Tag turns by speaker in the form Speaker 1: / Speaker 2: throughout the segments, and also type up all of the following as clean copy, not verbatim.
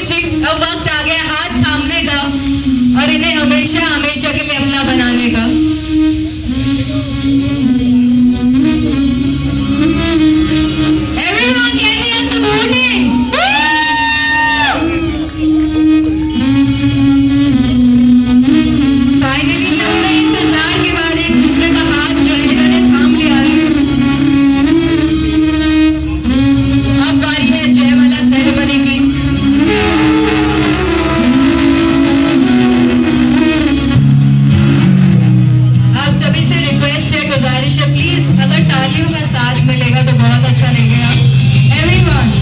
Speaker 1: जी, अब वक्त आ गया हाथ थामने का और इन्हें हमेशा हमेशा के लिए अपना बनाने का। Everyone, can we have some voting? Finally, लंबे इंतजार के बाद एक दूसरे का हाथ जो है इन्होंने थाम लिया है। अब बारी है जयमाला सेरेमनी की। आप सभी से रिक्वेस्ट है, गुजारिश है, प्लीज अगर तालियों का साथ मिलेगा तो बहुत अच्छा लगेगा। एवरीवन,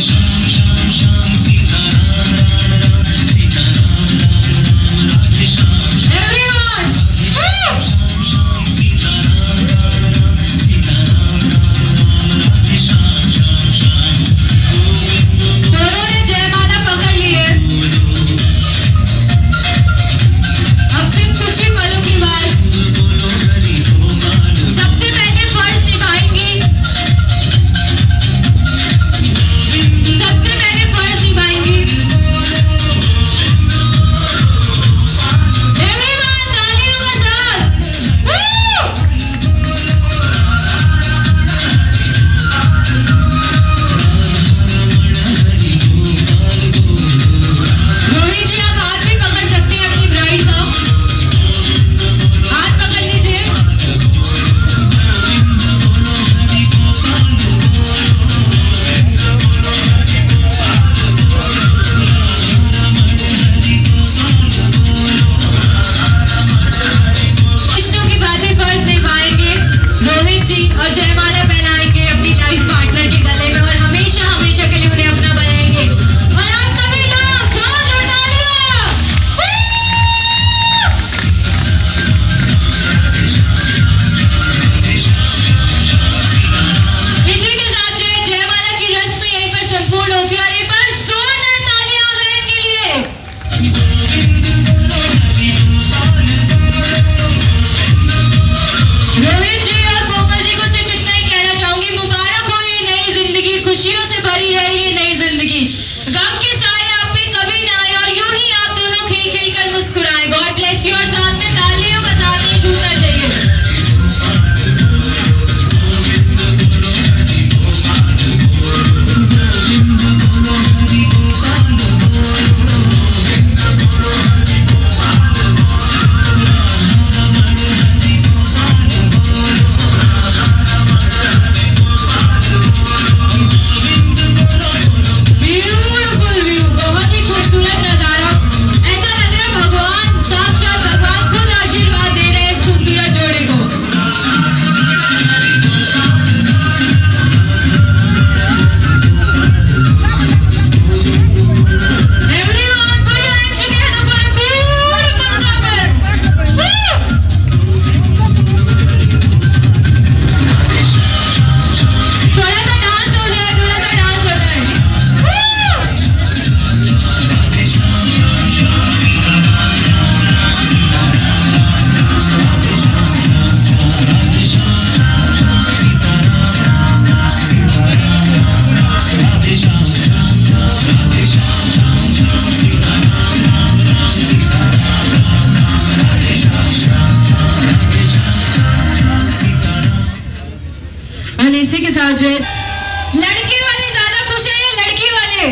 Speaker 1: और इसी के साथ जो है लड़के वाले ज्यादा खुश है या लड़की वाले?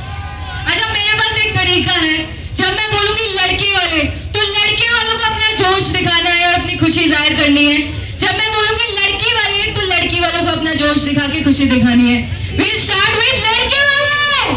Speaker 1: अच्छा मेरे पास एक तरीका है, जब मैं बोलूंगी लड़के वाले तो लड़के वालों को अपना जोश दिखाना है और अपनी खुशी जाहिर करनी है। जब मैं बोलूंगी लड़की वाले तो लड़की वालों को अपना जोश दिखा के खुशी दिखानी है। We'll start with लड़के वाले।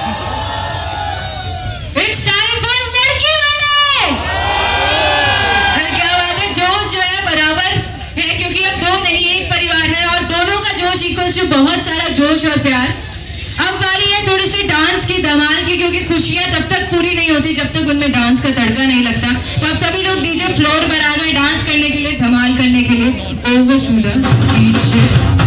Speaker 1: It's time for लड़के वाले। क्या बात है, जोश जो है बराबर है क्योंकि अब दो नहीं एक परिवार है और दोनों का जोश इक्वल टू बहुत सारा जोश और प्यार। अब बारी है थोड़ी सी डांस की, धमाल की, क्योंकि खुशियां तब तक पूरी नहीं होती जब तक उनमें डांस का तड़का नहीं लगता। तो अब सभी लोग डीजे फ्लोर पर आ जाए डांस करने के लिए, धमाल करने के लिए। Over to the DJ.